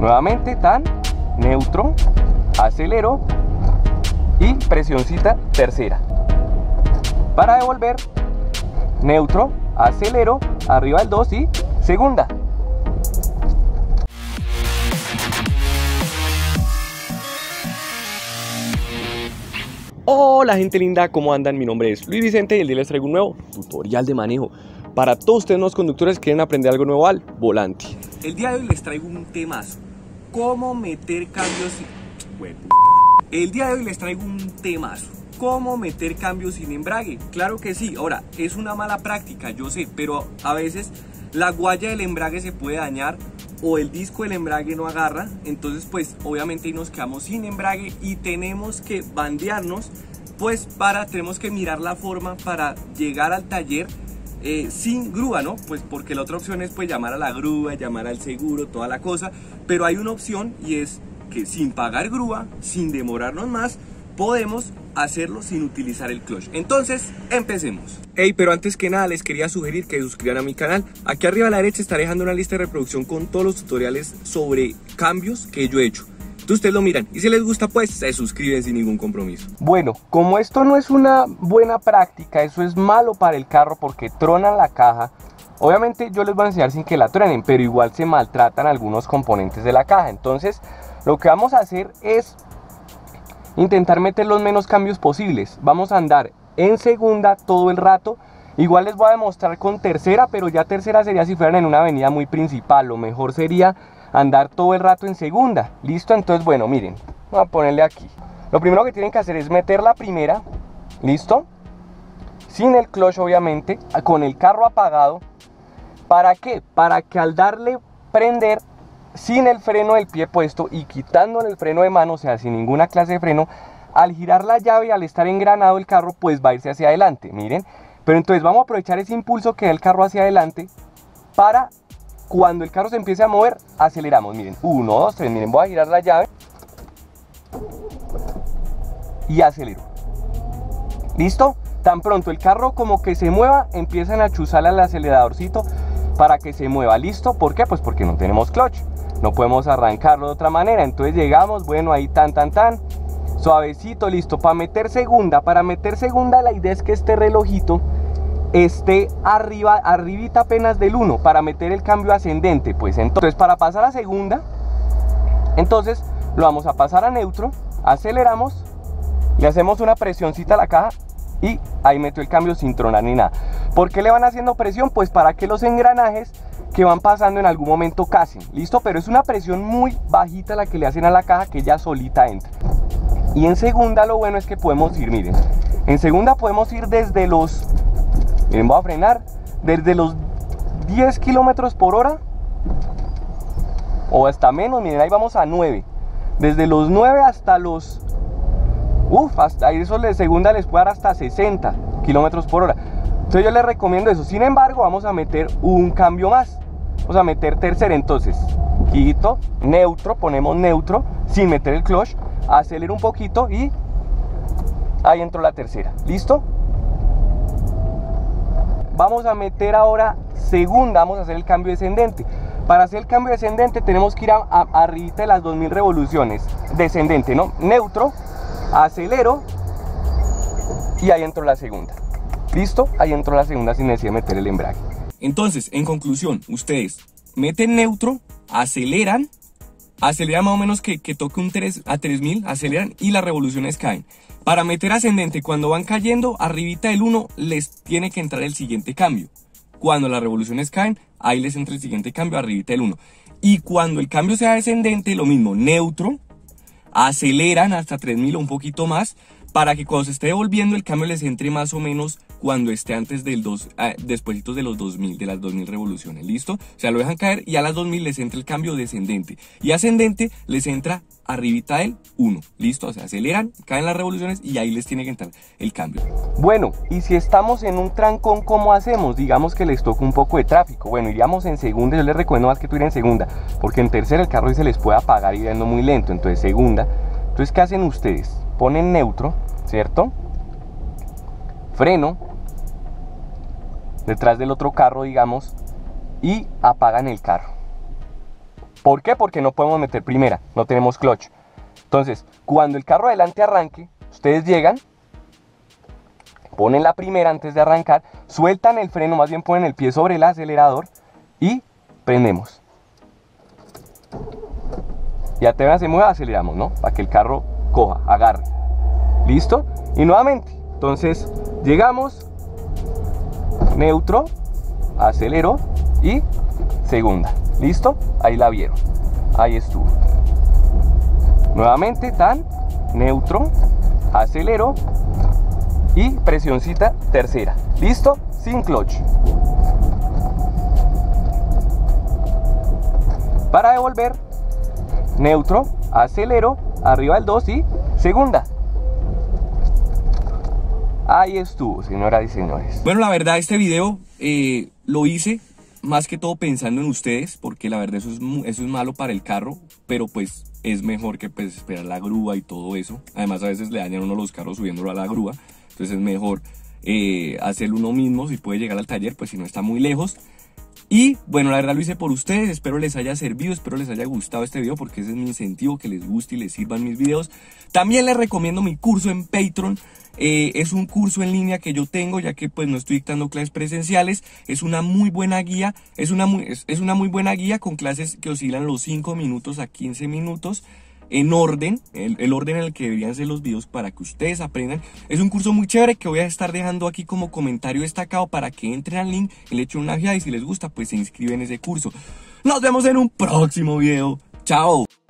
Nuevamente, tan, neutro, acelero y presioncita tercera. Para devolver, neutro, acelero, arriba del 2 y segunda. Hola gente linda, ¿cómo andan? Mi nombre es Luis Vicente y el día les traigo un nuevo tutorial de manejo para todos ustedes los conductores que quieren aprender algo nuevo al volante. El día de hoy les traigo un temazo: cómo meter cambios ¿Cómo meter cambios sin embrague? Claro que sí. Ahora, es una mala práctica, yo sé, pero a veces la guaya del embrague se puede dañar o el disco del embrague no agarra, entonces pues obviamente nos quedamos sin embrague y tenemos que bandearnos, pues tenemos que mirar la forma para llegar al taller sin grúa, ¿no? Pues porque la otra opción es pues llamar a la grúa, llamar al seguro, toda la cosa, pero hay una opción y es que sin pagar grúa, sin demorarnos más, podemos hacerlo sin utilizar el clutch. Entonces, empecemos. Hey, pero antes que nada les quería sugerir que se suscriban a mi canal. Aquí arriba a la derecha estaré dejando una lista de reproducción con todos los tutoriales sobre cambios que yo he hecho. Entonces ustedes lo miran y si les gusta pues se suscriben sin ningún compromiso. Bueno, como esto no es una buena práctica, eso es malo para el carro porque tronan la caja. Obviamente yo les voy a enseñar sin que la truenen, pero igual se maltratan algunos componentes de la caja. Entonces lo que vamos a hacer es intentar meter los menos cambios posibles. Vamos a andar en segunda todo el rato. Igual les voy a demostrar con tercera, pero ya tercera sería si fueran en una avenida muy principal. Lo mejor sería andar todo el rato en segunda. ¿Listo? Entonces, bueno, miren, voy a ponerle aquí. Lo primero que tienen que hacer es meter la primera. ¿Listo? Sin el clutch, obviamente, con el carro apagado. ¿Para qué? Para que al darle prender sin el freno del pie puesto y quitándole el freno de mano, o sea, sin ninguna clase de freno, al girar la llave y al estar engranado el carro, pues va a irse hacia adelante, miren. Pero entonces vamos a aprovechar ese impulso que da el carro hacia adelante para cuando el carro se empiece a mover, aceleramos, miren, 1, 2, 3, miren, voy a girar la llave y acelero. ¿Listo? Tan pronto el carro como que se mueva, empiezan a chuzarle al aceleradorcito para que se mueva. ¿Listo? ¿Por qué? Pues porque no tenemos clutch. No podemos arrancarlo de otra manera. Entonces llegamos, bueno, ahí tan, suavecito, listo. Para meter segunda la idea es que este relojito esté arribita apenas del 1 para meter el cambio ascendente. Pues entonces para pasar a segunda, entonces lo vamos a pasar a neutro, aceleramos, le hacemos una presioncita a la caja y ahí metió el cambio sin tronar ni nada. ¿Por qué le van haciendo presión? Pues para que los engranajes que van pasando en algún momento casen. ¿Listo? Pero es una presión muy bajita la que le hacen a la caja, que ya solita entra. Y en segunda lo bueno es que podemos ir, miren, en segunda podemos ir desde los, miren, voy a frenar, desde los 10 kilómetros por hora o hasta menos, miren, ahí vamos a 9. Desde los 9 hasta los, hasta ahí eso de segunda les puede dar hasta 60 kilómetros por hora. Entonces yo les recomiendo eso. Sin embargo, vamos a meter un cambio más. Vamos a meter tercera, entonces quito, neutro, ponemos neutro sin meter el clutch, acelero un poquito y ahí entró la tercera. ¿Listo? Vamos a meter ahora segunda, vamos a hacer el cambio descendente. Para hacer el cambio descendente tenemos que ir arribita de las 2000 revoluciones. Descendente, ¿no? Neutro, acelero y ahí entró la segunda. ¿Listo? Ahí entró la segunda sin necesidad de meter el embrague. Entonces, en conclusión, ustedes meten neutro, aceleran más o menos que toque un 3 a 3000, aceleran y las revoluciones caen. Para meter ascendente, cuando van cayendo, arribita del 1 les tiene que entrar el siguiente cambio. Cuando las revoluciones caen, ahí les entra el siguiente cambio, arribita del 1. Y cuando el cambio sea descendente, lo mismo, neutro, aceleran hasta 3000 o un poquito más, para que cuando se esté devolviendo el cambio les entre más o menos cuando esté antes del despuesitos de los 2000, de las 2000 revoluciones. ¿Listo? O sea, lo dejan caer y a las 2000 les entra el cambio descendente y ascendente les entra arribita del 1. ¿Listo? O sea, aceleran, caen las revoluciones y ahí les tiene que entrar el cambio. Bueno, y si estamos en un trancón, ¿cómo hacemos? Digamos que les toca un poco de tráfico. Bueno, iríamos en segunda. Yo les recomiendo más que tú ir en segunda, porque en tercera el carro se les puede apagar y yendo muy lento. Entonces segunda. Entonces, ¿qué hacen ustedes? Ponen neutro, ¿cierto? Freno detrás del otro carro, digamos, y apagan el carro. ¿Por qué? Porque no podemos meter primera, no tenemos clutch. Entonces, cuando el carro adelante arranque, ustedes llegan, ponen la primera antes de arrancar, sueltan el freno, más bien ponen el pie sobre el acelerador y prendemos. Y apenas se mueva, aceleramos, ¿no? Para que el carro coja, agarre. ¿Listo? Y nuevamente, entonces llegamos, neutro, acelero y segunda. ¿Listo? Ahí la vieron. Ahí estuvo. Nuevamente, tan, neutro, acelero y presioncita tercera. ¿Listo? Sin clutch. Para devolver, neutro, acelero, arriba el 2 y segunda. Ahí estuvo, señoras y señores. Bueno, la verdad este video lo hice más que todo pensando en ustedes, porque la verdad eso es malo para el carro, pero pues es mejor que pues esperar la grúa y todo eso. Además a veces le dañan uno los carros subiéndolo a la grúa, entonces es mejor hacerlo uno mismo si puede llegar al taller, pues si no está muy lejos. Y bueno, la verdad lo hice por ustedes, espero les haya servido, espero les haya gustado este video, porque ese es mi incentivo, que les guste y les sirvan mis videos. También les recomiendo mi curso en Patreon. Es un curso en línea que yo tengo, ya que pues no estoy dictando clases presenciales. Es una muy buena guía, es una muy buena guía con clases que oscilan los 5 minutos a 15 minutos en orden, el orden en el que deberían ser los videos para que ustedes aprendan. Es un curso muy chévere que voy a estar dejando aquí como comentario destacado para que entren al link, le echen una ojeada y si les gusta pues se inscriben en ese curso. Nos vemos en un próximo video. Chao.